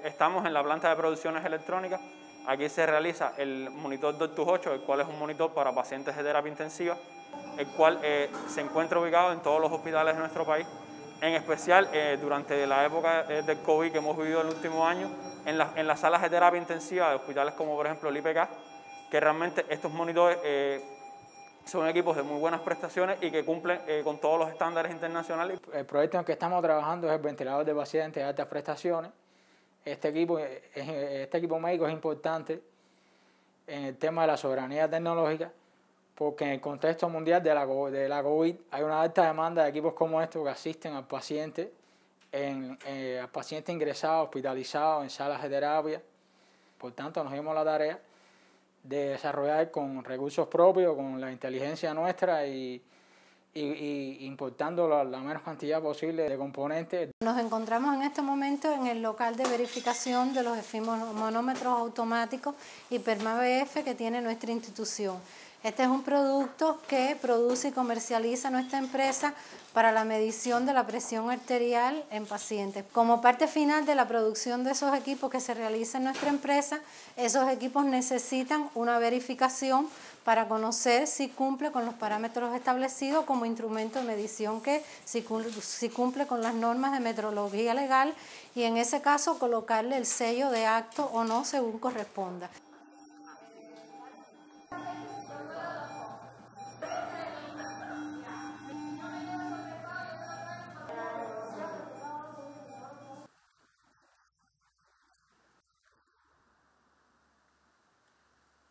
Estamos en la planta de producciones electrónicas. Aquí se realiza el monitor Doctus 8, el cual es un monitor para pacientes de terapia intensiva, el cual se encuentra ubicado en todos los hospitales de nuestro país, en especial durante la época del COVID que hemos vivido en el último año, en las salas de terapia intensiva de hospitales como por ejemplo el IPK, que realmente estos monitores son equipos de muy buenas prestaciones y que cumplen con todos los estándares internacionales. El proyecto en el que estamos trabajando es el ventilador de pacientes de altas prestaciones. Este equipo médico es importante en el tema de la soberanía tecnológica, porque en el contexto mundial de la COVID hay una alta demanda de equipos como estos que asisten al paciente ingresado, hospitalizado en salas de terapia. Por tanto, nos dimos la tarea de desarrollar con recursos propios, con la inteligencia nuestra y importando la menos cantidad posible de componentes. Nos encontramos en este momento en el local de verificación de los manómetros automáticos HiperMAVF que tiene nuestra institución. Este es un producto que produce y comercializa nuestra empresa para la medición de la presión arterial en pacientes. Como parte final de la producción de esos equipos que se realiza en nuestra empresa, esos equipos necesitan una verificación para conocer si cumple con los parámetros establecidos como instrumento de medición, que si cumple con las normas de metrología legal, y en ese caso colocarle el sello de acto o no según corresponda.